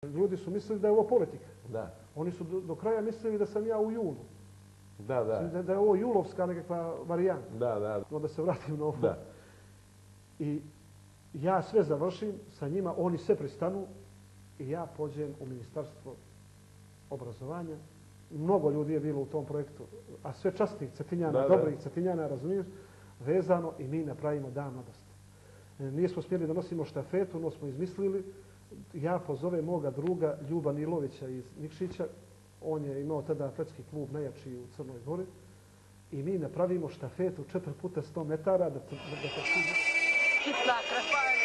Ljudi su mislili da je ovo politika. Da. Oni su do kraja mislili da sam ja u julu. Da. Da je ovo julovska nekakva varijanta. Da. No da se vratim na ovo. Da. I ja sve završim sa njima, oni sve pristanu i ja pođem u ministarstvo obrazovanja. Mnogo ljudi je bilo u tom projektu, a sve časnih Cetinjana, dobrih Cetinjana, razumiješ, vezano i mi napravimo dan mladosti. Nismo smjeli da nosimo štafetu, no smo izmislili. Ja pozovem moga druga Ljuba Nilovića iz Nikšića. On je imao tada atletski klub najjači u Crnoj Gori. I mi napravimo štafetu 4x100 metara da Hitna krepanje.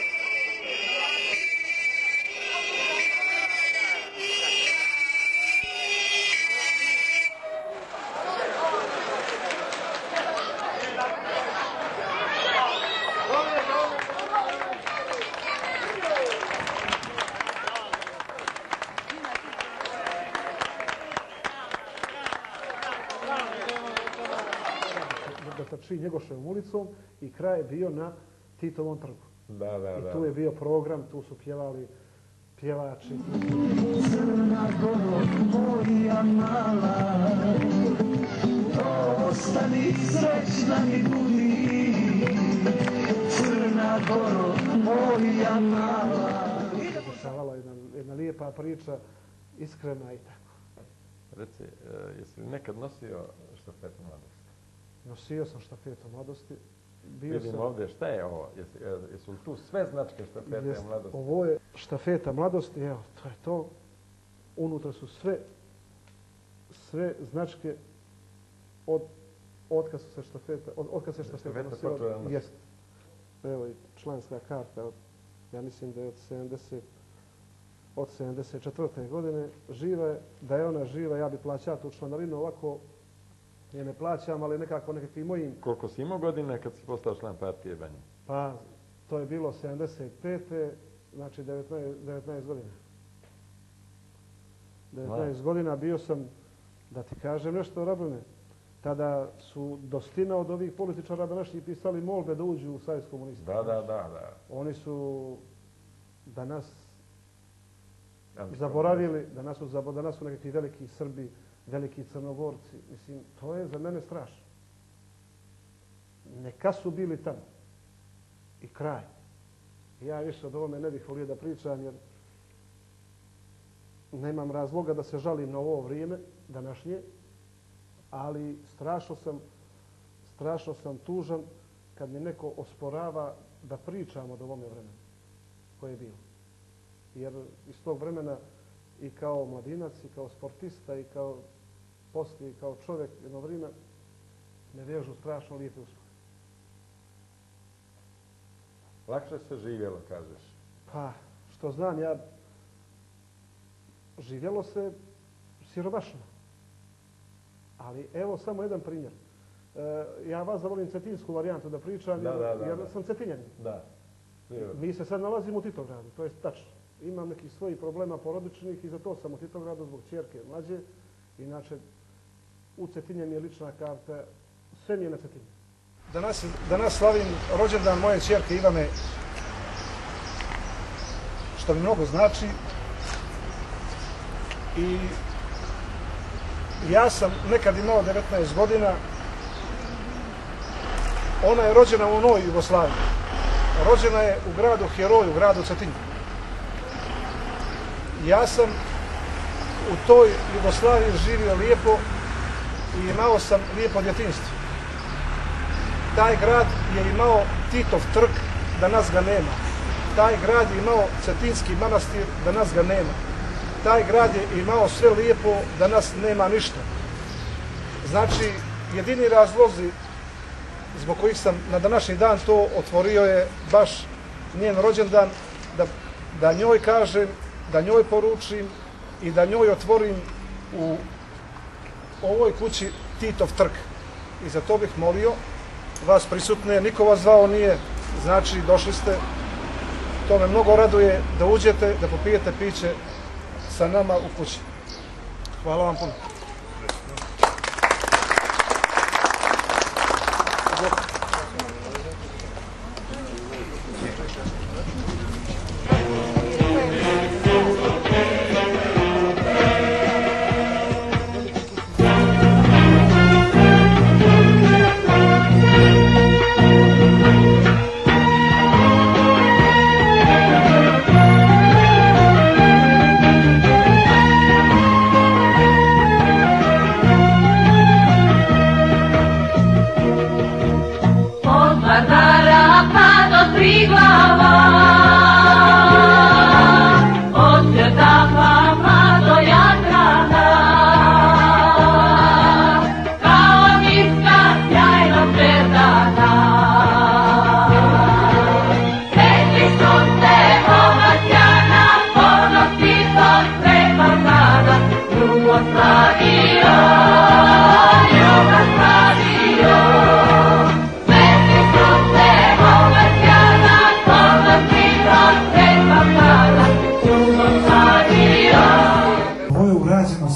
da trči Njegoševom ulicom i kraj je bio na Titovom trgu. Da. I tu je bio program, tu su pjevali pjevači. Crna Goro, moja mala, ostani srećna mi budi. Crna Goro, moja mala. Dešavala jedna lijepa priča, iskrena i tako. Reci, jesi li nekad nosio štafetu mladosti? Nosio sam štafetu mladosti. Vidim ovdje, šta je ovo? Jesu li tu sve značke štafete mladosti? Ovo je štafeta mladosti, evo, to je to. Unutra su sve značke od kad se štafeta nosila. Jest. Evo i članska karta, ja mislim da je od 74. godine živa je. Da je ona živa, ja bi plaćao tu članarinu, ovako je ne plaćam, ali nekako nekakvim mojim... Koliko si imao godina kad si postao član partije Banje? Pa, to je bilo 75. Znači 19 godina. 19 godina bio sam, da ti kažem nešto, Rabine, tada su dostina od ovih političara današnjih pisali molbe da uđu u Savez komunista. Da. Oni su danas zaboravili, danas su nekakvi veliki Srbi, veliki Crnogorci. Mislim, to je za mene strašno. Neka su bili tamo. I kraj. Ja više od ovome ne bih volio da pričam, jer nemam razloga da se žalim na ovo vrijeme današnje, ali strašno sam tužan kad mi neko osporava da pričam od ovome vremena koje je bilo. Jer iz tog vremena i kao mladinac, i kao sportista, i kao poslije, i kao čovjek jedno vrijeme me vežu strašno lijepe uspomene. Lakše se živjelo, kažeš? Pa, što znam, živjelo se siromašno. Ali evo samo jedan primjer. Ja vas zavolim cetinsku varijantu da pričam, jer sam cetinjanin. Da. Mi se sad nalazimo u Titogradu, to je tačno. Imam nekih svojih problema porodičnih i za to sam u Titogradu zbog ćerke mlađe. Inače, u Cetinje mi je lična karta, sve mi je na Cetinje. Danas slavim rođendan moje ćerke Ivane, što mi mnogo znači. I ja sam nekad imao 19 godina. Ona je rođena u Novoj Jugoslaviji. Rođena je u gradu Heroju, u gradu Cetinju. Ja sam u toj Jugoslaviji živio lijepo i imao sam lijepo djetinjstvo. Taj grad je imao Titov trg, danas ga nema. Taj grad je imao Cetinski manastir, danas ga nema. Taj grad je imao sve lijepo, danas nema ništa. Znači, jedini razlozi zbog kojih sam na današnji dan to otvorio je baš njen rođendan, da njoj kažem, da njoj poručim i da njoj otvorim u ovoj kući Titov trg. I za to bih molio vas prisutne, niko vas zvao nije, znači došli ste, to me mnogo raduje da uđete, da popijete piće sa nama u kući. Hvala vam puno.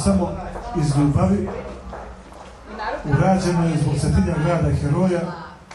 samo iz ljubavi, urađeno je zbog Cetinja grada heroja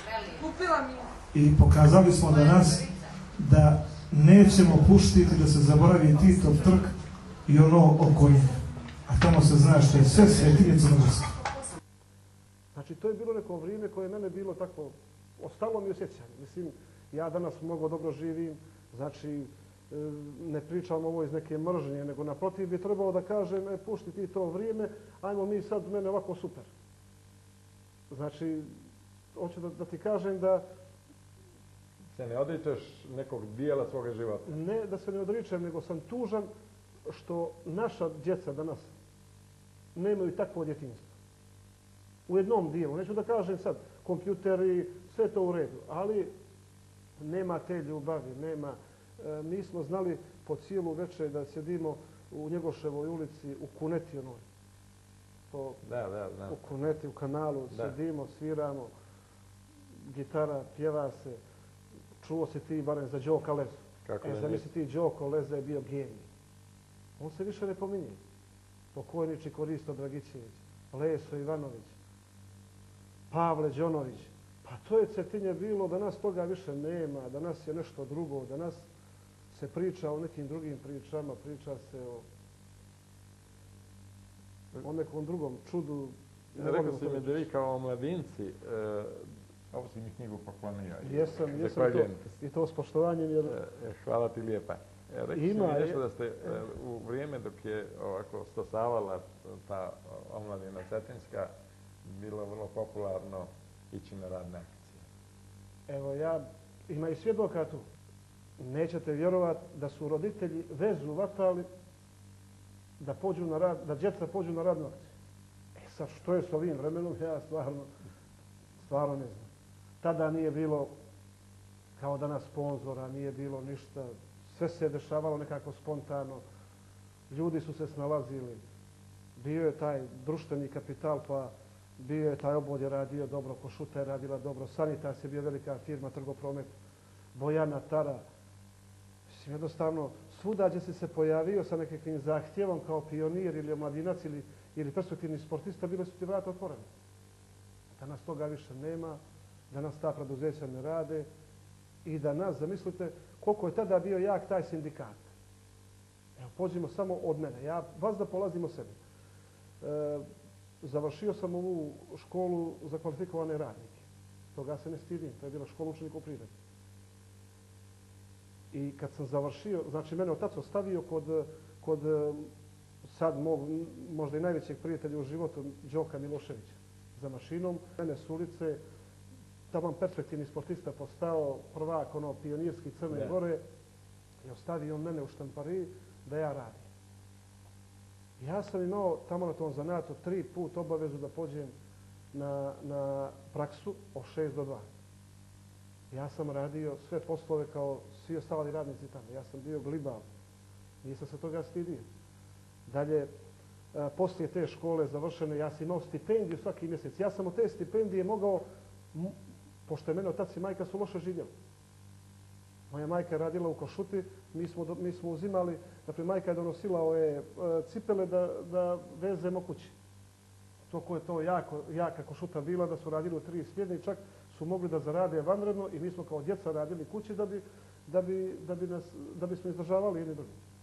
i pokazali smo danas da nećemo puštiti da se zaboravi Titov trg i ono oko njega. A tamo se zna što je sve Cetinje crnogorske. Znači, to je bilo neko vrijeme koje je mene bilo tako, ostalo mi u sjećanju. Mislim, ja danas mnogo dobro živim, znači, ne pričam ovo iz neke mržnje, nego naprotiv bi trebalo da kažem, pušti ti to vrijeme, ajmo mi sad, mene ovako super. Znači, hoću da ti kažem da... Se ne odričeš nekog dijela svoga života? Ne da se ne odričem, nego sam tužan što naša djeca danas nemaju takvo djetinjstvo. U jednom dijelu. Neću da kažem sad, kompjuteri, sve to u redu, ali nema te ljubavi, nema... Nismo znali po cijelu večer da sjedimo u Njegoševoj ulici, u Kuneti onoj. Da. U Kuneti, u kanalu, sjedimo, sviramo, gitara, pjeva se. Čuo si ti barem za Đoko Lezu. Zamisli ti, Đoko Leza je bio genij. On se više ne pominje. Pokojniči Koristo Dragićević, Leso Ivanović, Pavle Đonović. Pa to je Cetinje bilo, danas toga više nema, danas je nešto drugo, danas se priča o nekim drugim pričama, priča se o nekom drugom čudu. Rekao si mi da vi kao mladinci, ovo si mi knjigu poklonio. Jesam to, i to s poštovanjem. Jer... Hvala ti lijepa. Rekao si mi nešto da ste u vrijeme dok je ovako stosavala ta omladina cetinska, bilo vrlo popularno ići na radne akcije. Evo ima i svjedoka tu. Nećete vjerovat da su roditelji vezu vatali da djeca pođu na radnu akciju. Sad što je s ovim vremenom, ja stvarno ne znam. Tada nije bilo kao danas sponzora, nije bilo ništa. Sve se dešavalo nekako spontano. Ljudi su se snalazili. Bio je taj društveni kapital, pa bio je taj obod je radio dobro, Košuta je radila dobro, Sanitas je bio velika firma, Trgopromet, Bojana, Tara. Mislim, jednostavno, svuda gdje si se pojavio sa nekakvim zahtjevom kao pionir ili omladinac ili perspektivni sportista, bile su ti vrata otvorene. Danas toga više nema, danas ta preduzeća ne rade i danas, zamislite, koliko je tada bio jak taj sindikat. Evo, pođimo samo od mene. Ja vas da polazim od sebe. Završio sam ovu školu za kvalifikovane radnike. Toga se ne stidim. To je bila škola učenika u prirodi. I kad sam završio, znači mene otac ostavio kod sad mog možda i najvećeg prijatelja u životu, Đoka Miloševića, za mašinom. Mene s ulice, taman perspektivni sportista postao prvak, pionirski Crne Gore, i ostavio on mene u štampariji da ja radim. Ja sam imao tamo na tom zanatu 3 puta obavezu da pođem na praksu od 6 do 2. Ja sam radio sve poslove kao svi ostali radnici tamo. Ja sam bio glibav. Nisam se toga stidio. Dalje, poslije te škole završene, ja sam imao stipendiju svaki mjesec. Ja sam od te stipendije mogao, pošto je mene otac i majka su loše živjeli. Moja majka je radila u Košuti, mi smo uzimali, dakle majka je donosila ove cipele da vezemo kući. Toko je to jaka Košuta bila da su radili u 3 smjene i čak su mogli da zarade vanredno i mi smo kao djeca radili kući da bismo izdržavali jedni drugi.